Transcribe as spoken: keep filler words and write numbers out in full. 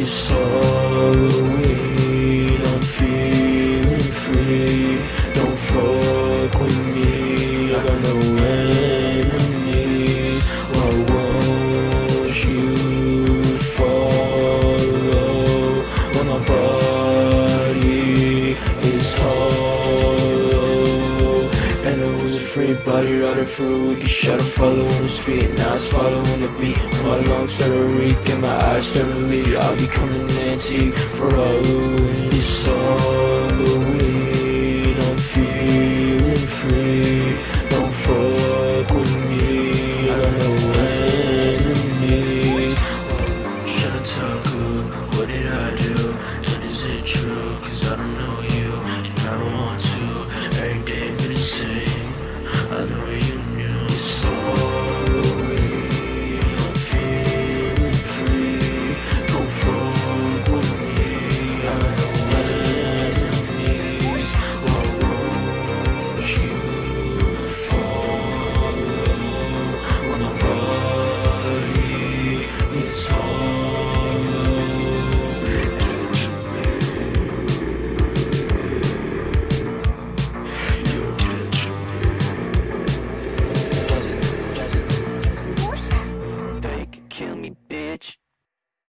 It's Halloween, I'm feeling free. Don't fuck with me, I got no enemies. Why won't you follow when my body is hollow? And it was a free body riding through. We could shut a following his feet. Now it's following the beat. My lungs start to reek and my eyes start to leak. I'll be coming antique for Halloween. It's Halloween, I'm feeling free. Don't fall